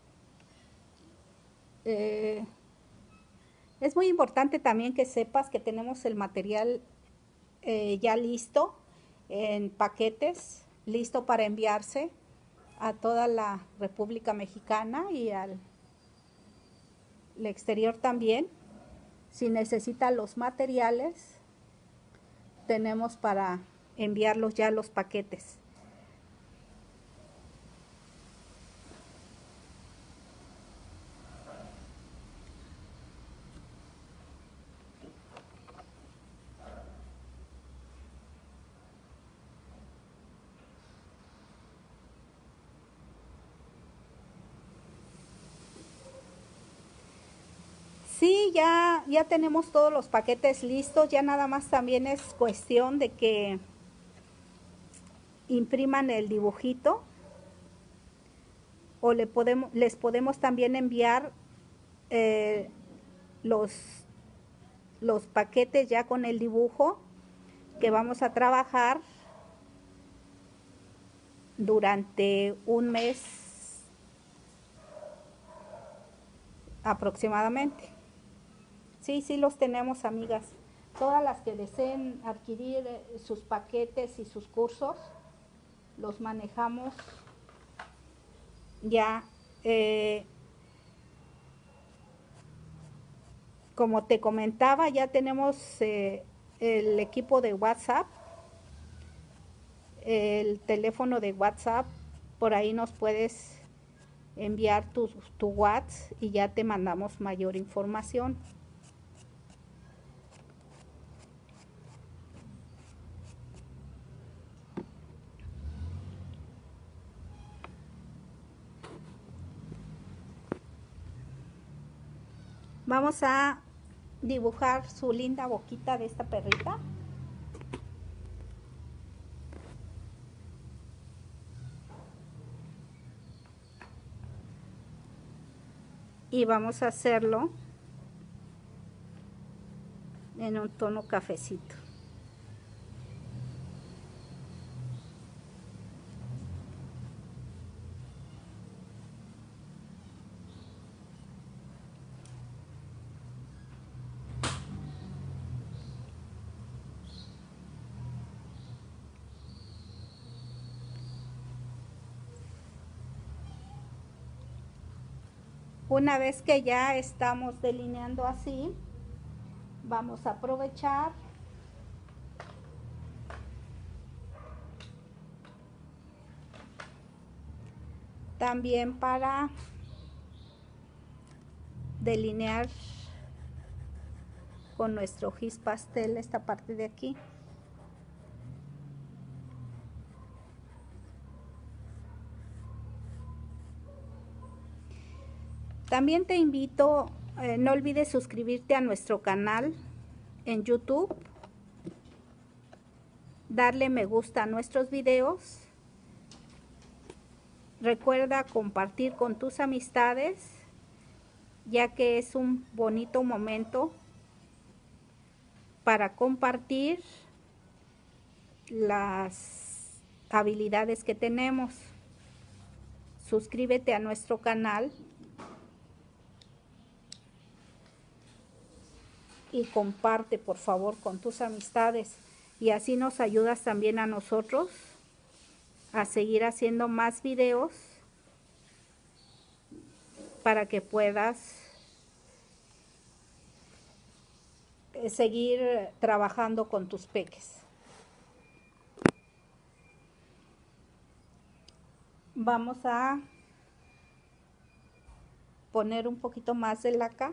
Es muy importante también que sepas que tenemos el material ya listo en paquetes, listo para enviarse a toda la República Mexicana y al exterior también. Si necesita los materiales, tenemos para enviarlos ya los paquetes. Sí, ya tenemos todos los paquetes listos, ya nada más también es cuestión de que impriman el dibujito o les podemos también enviar los paquetes ya con el dibujo que vamos a trabajar durante un mes aproximadamente. Sí, los tenemos, amigas. Todas las que deseen adquirir sus paquetes y sus cursos, los manejamos ya. Como te comentaba, ya tenemos el equipo de WhatsApp, el teléfono de WhatsApp. Por ahí nos puedes enviar tu WhatsApp y ya te mandamos mayor información. Vamos a dibujar su linda boquita de esta perrita. Y vamos a hacerlo en un tono cafecito. Una vez que ya estamos delineando así, vamos a aprovechar también para delinear con nuestro gis pastel esta parte de aquí. También te invito, no olvides suscribirte a nuestro canal en YouTube, darle me gusta a nuestros videos. Recuerda compartir con tus amistades, ya que es un bonito momento para compartir las habilidades que tenemos. Suscríbete a nuestro canal y comparte por favor con tus amistades, y así nos ayudas también a nosotros a seguir haciendo más videos para que puedas seguir trabajando con tus peques. Vamos a poner un poquito más de laca.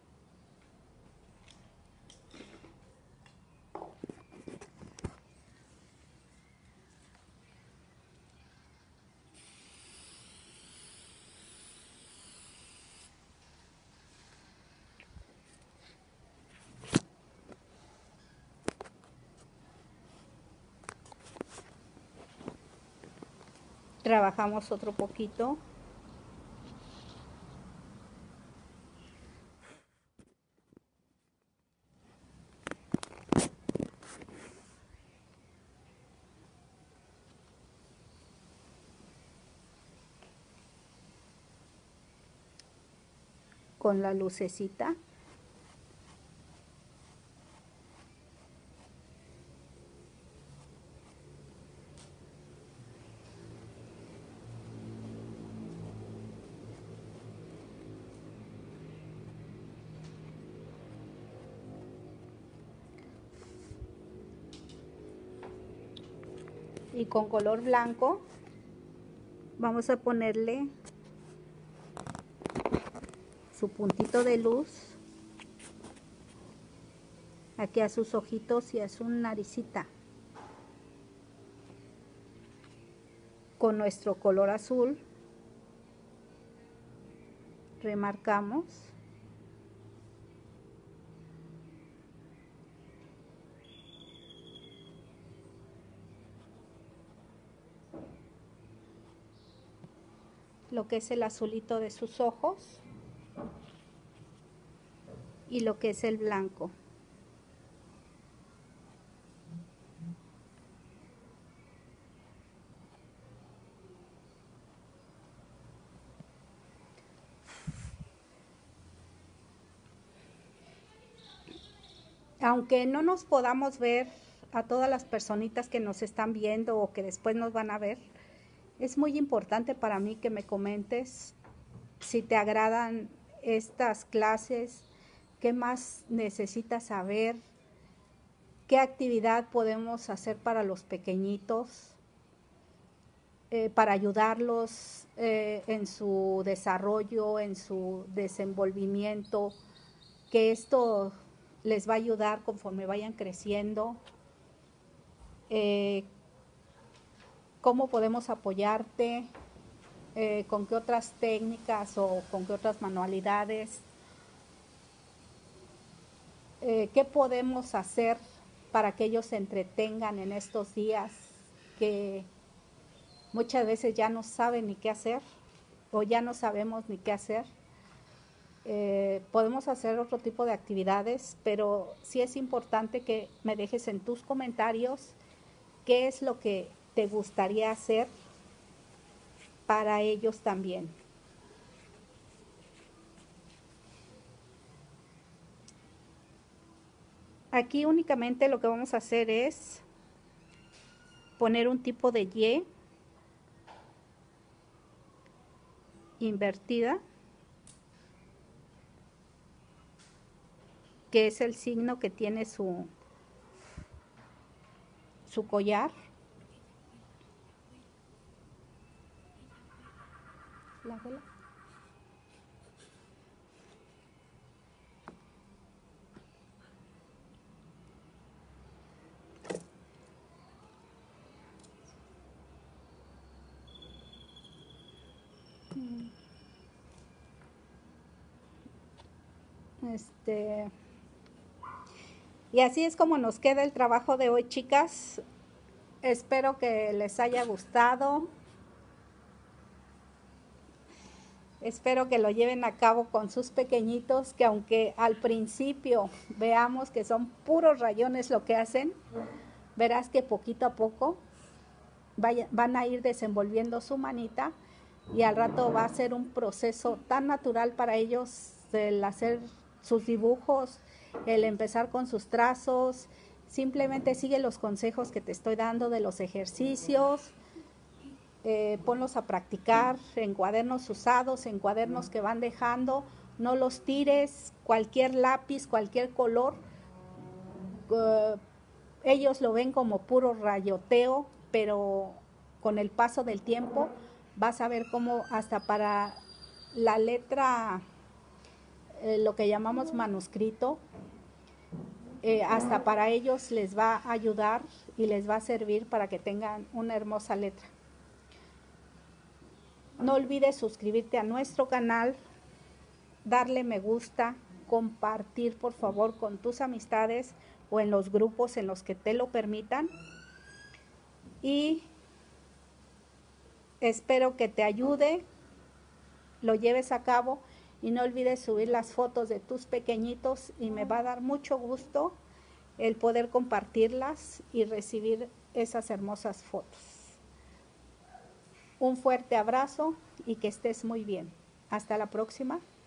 Trabajamos otro poquito. Con la lucecita. Y con color blanco vamos a ponerle su puntito de luz aquí a sus ojitos y a su naricita. Con nuestro color azul remarcamos lo que es el azulito de sus ojos y lo que es el blanco. Aunque no nos podamos ver a todas las personitas que nos están viendo o que después nos van a ver, es muy importante para mí que me comentes si te agradan estas clases, qué más necesitas saber, qué actividad podemos hacer para los pequeñitos, para ayudarlos en su desarrollo, en su desenvolvimiento, que esto les va a ayudar conforme vayan creciendo. ¿Cómo podemos apoyarte? ¿Con qué otras técnicas o con qué otras manualidades? ¿Qué podemos hacer para que ellos se entretengan en estos días que muchas veces ya no saben ni qué hacer o ya no sabemos ni qué hacer? Podemos hacer otro tipo de actividades, pero sí es importante que me dejes en tus comentarios qué es lo que te gustaría hacer para ellos también. Aquí únicamente lo que vamos a hacer es poner un tipo de Y invertida, que es el signo que tiene su collar. La vela. Y así es como nos queda el trabajo de hoy, chicas. Espero que les haya gustado. Espero que lo lleven a cabo con sus pequeñitos, que aunque al principio veamos que son puros rayones lo que hacen, verás que poquito a poco van a ir desenvolviendo su manita y al rato va a ser un proceso tan natural para ellos el hacer sus dibujos, el empezar con sus trazos. Simplemente sigue los consejos que te estoy dando de los ejercicios, ponlos a practicar en cuadernos usados, en cuadernos que van dejando, no los tires, cualquier lápiz, cualquier color, ellos lo ven como puro rayoteo, pero con el paso del tiempo vas a ver cómo hasta para la letra, lo que llamamos manuscrito, hasta para ellos les va a ayudar y les va a servir para que tengan una hermosa letra. No olvides suscribirte a nuestro canal, darle me gusta, compartir por favor con tus amistades o en los grupos en los que te lo permitan. Y espero que te ayude, lo lleves a cabo y no olvides subir las fotos de tus pequeñitos y me va a dar mucho gusto el poder compartirlas y recibir esas hermosas fotos. Un fuerte abrazo y que estés muy bien. Hasta la próxima.